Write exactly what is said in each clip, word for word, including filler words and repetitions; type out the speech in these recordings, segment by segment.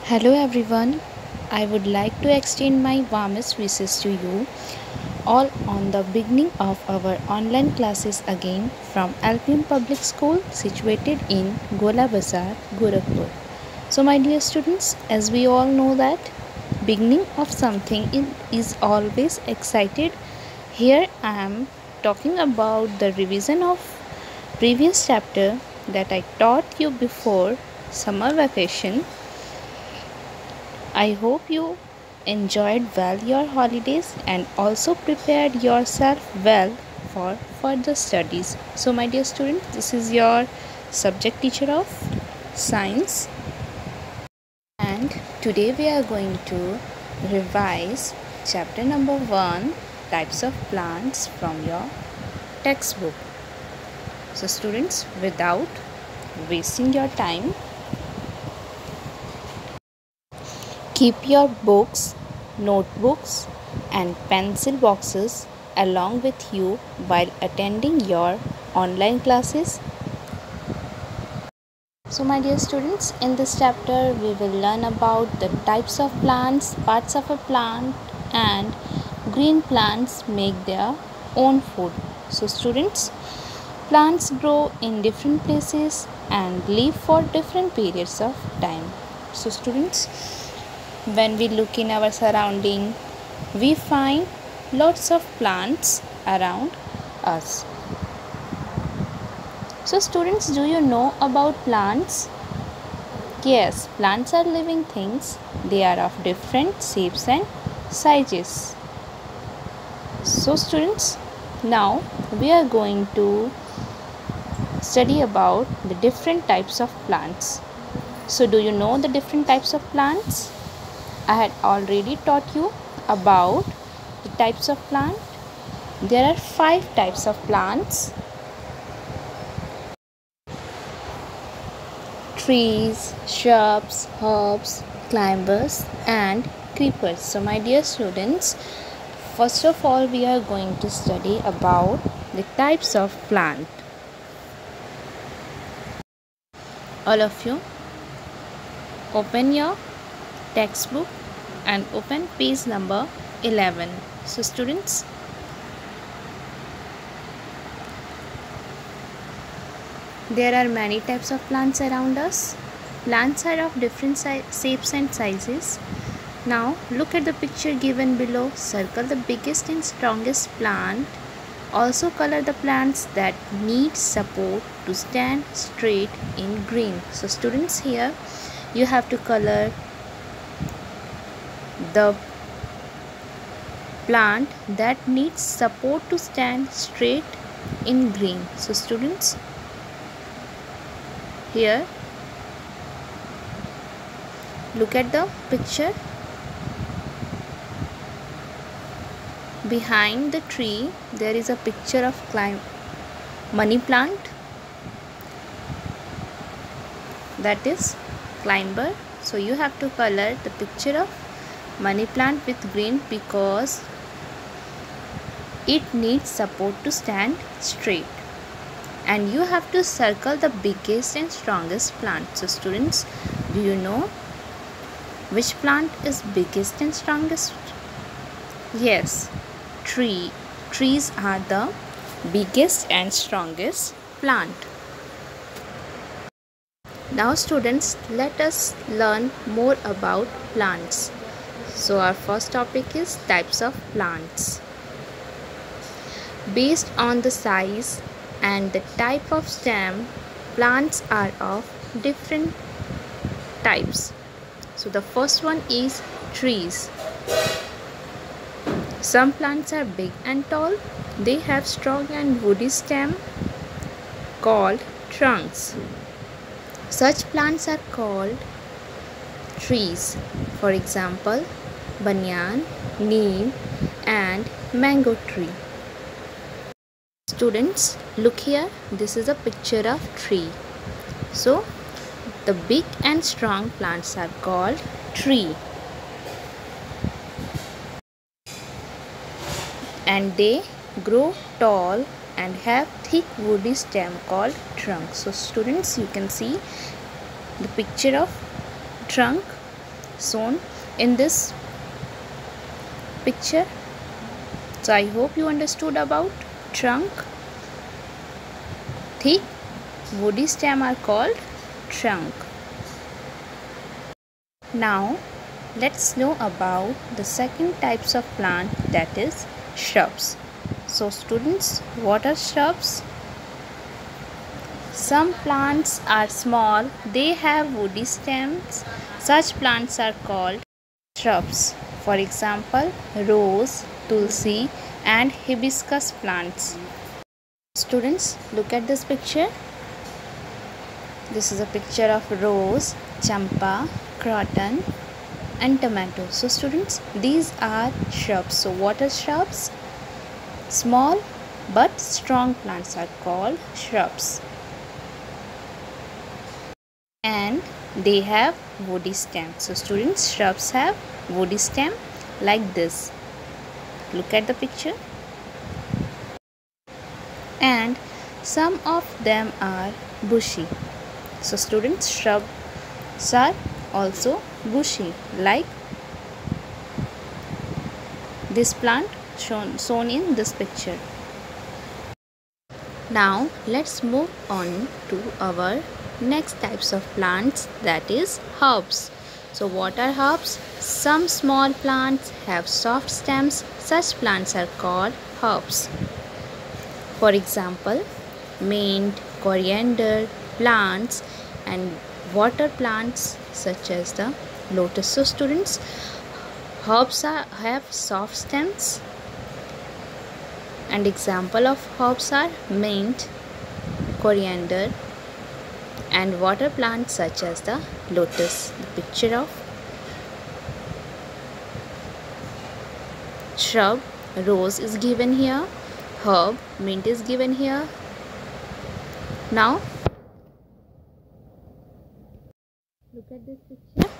Hello everyone. I would like to extend my warmest wishes to you all on the beginning of our online classes again from L P M Public School situated in Gola Bazar, Gorakhpur. So my dear students, as we all know that beginning of something is always excited. Here I am talking about the revision of previous chapter that I taught you before summer vacation. I hope you enjoyed well your holidays and also prepared yourself well for further studies. So my dear students, this is your subject teacher of science, and today we are going to revise chapter number one, types of plants, from your textbook. So students, without wasting your time, keep your books, notebooks, and pencil boxes along with you while attending your online classes. So my dear students, in this chapter we will learn about the types of plants, parts of a plant, and green plants make their own food. So students, plants grow in different places and live for different periods of time. So students, when we look in our surrounding, we find lots of plants around us. So students, do you know about plants? Yes, plants are living things. They are of different shapes and sizes. So students, now we are going to study about the different types of plants. So do you know the different types of plants? I had already taught you about the types of plant. There are five types of plants: trees, shrubs, herbs, climbers, and creepers. So my dear students, first of all we are going to study about the types of plant. All of you, open your textbook and open page number eleven. So students, there are many types of plants around us. Plants are of different shapes and sizes. Now look at the picture given below. Circle the biggest and strongest plant. Also color the plants that need support to stand straight in green. So students, here you have to color the plant that needs support to stand straight in green. So students, here look at the picture. Behind the tree there is a picture of climb money plant, that is climber. So you have to color the picture of money plant with green because it needs support to stand straight, and you have to circle the biggest and strongest plant. So students, do you know which plant is biggest and strongest? Yes, tree. Trees are the biggest and strongest plant. Now students, let us learn more about plants. So our first topic is types of plants. Based on the size and the type of stem, plants are of different types. So the first one is trees. Some plants are big and tall. They have strong and woody stem called trunks. Such plants are called trees. For example, banyan, neem, and mango tree. Students, look here. This is a picture of tree. So the big and strong plants are called tree, and they grow tall and have thick woody stem called trunk. So students, you can see the picture of trunk. shown in this picture. So I hope you understood about trunk. Thick woody stem are called trunk. Now let's know about the second types of plant, that is shrubs. So students, what are shrubs? Some plants are small, they have woody stems. Such plants are called shrubs. For example, rose, tulsi and hibiscus plants. Students, look at this picture. This is a picture of rose, champa, croton and tomato. So students, these are shrubs. So what are shrubs? Small but strong plants are called shrubs. And they have woody stem. So students, shrubs have woody stem like this. Look at the picture. And some of them are bushy. So students, shrubs are also bushy, like this plant shown, shown in this picture. Now let's move on to our next types of plants, that is herbs. So what are herbs? Some small plants have soft stems. Such plants are called herbs. For example, mint, coriander plants and water plants such as the lotus. So students, herbs are, have soft stems, and example of herbs are mint, coriander and water plants such as the lotus. The picture of shrub rose is given here, herb mint is given here. Now look at this picture.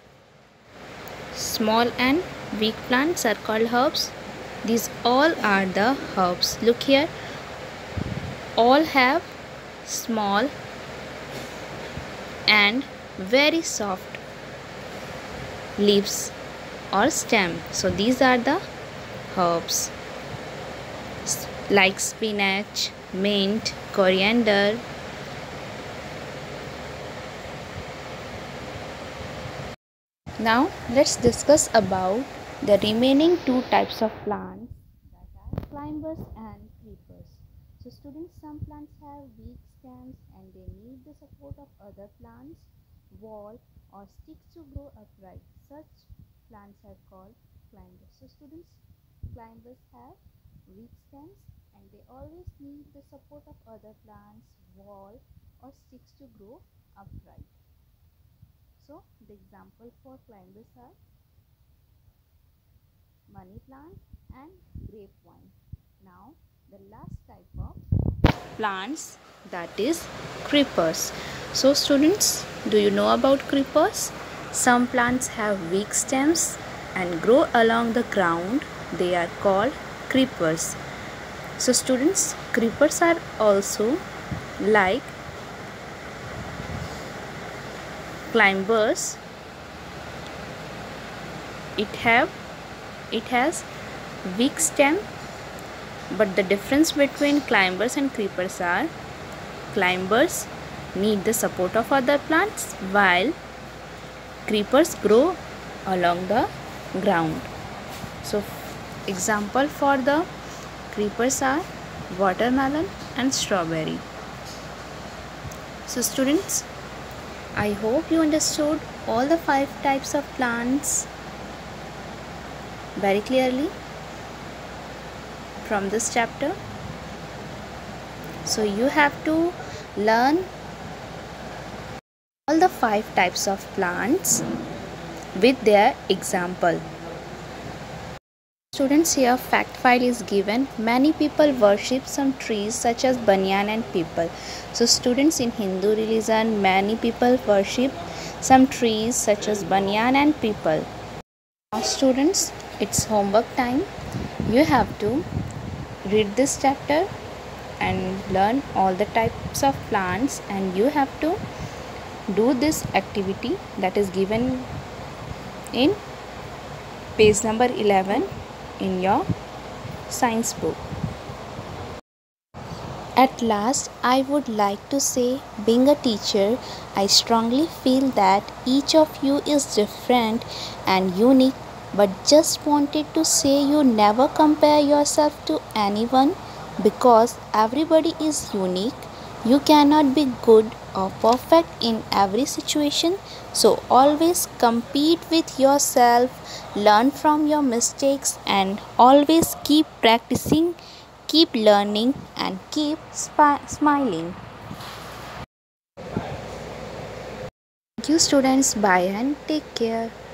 Small and weak plants are called herbs. These all are the herbs. Look here, all have small and very soft leaves or stem. So these are the herbs like spinach, mint, coriander. Now let's discuss about the remaining two types of plants, that are climbers and creepers. So students, some plants have weak stems and they need the support of other plants, wall or sticks to grow upright. Such plants are called climbers. So students, climbers have weak stems and they always need the support of other plants, wall or sticks to grow upright. So the example for climbers are money plant and grapevine. Now the last type of plants, that is creepers. So students, do you know about creepers? Some plants have weak stems and grow along the ground. They are called creepers. So students, creepers are also like climbers. It have it has weak stem, but the difference between climbers and creepers are climbers need the support of other plants while creepers grow along the ground. So example for the creepers are watermelon and strawberry. So students, I hope you understood all the five types of plants very clearly from this chapter. So you have to learn all the five types of plants with their example. Students, here fact file is given. Many people worship some trees such as banyan and peepal. So students, in Hindu religion, many people worship some trees such as banyan and peepal. Now students, it's homework time. You have to read this chapter and learn all the types of plants, and you have to do this activity that is given in page number eleven in your science book. At last, I would like to say, being a teacher, I strongly feel that each of you is different and unique, but just wanted to say you never compare yourself to anyone because everybody is unique. You cannot be good or perfect in every situation, so always compete with yourself, learn from your mistakes, and always keep practicing. Keep learning and keep spi- smiling. Thank you, students. Bye and take care.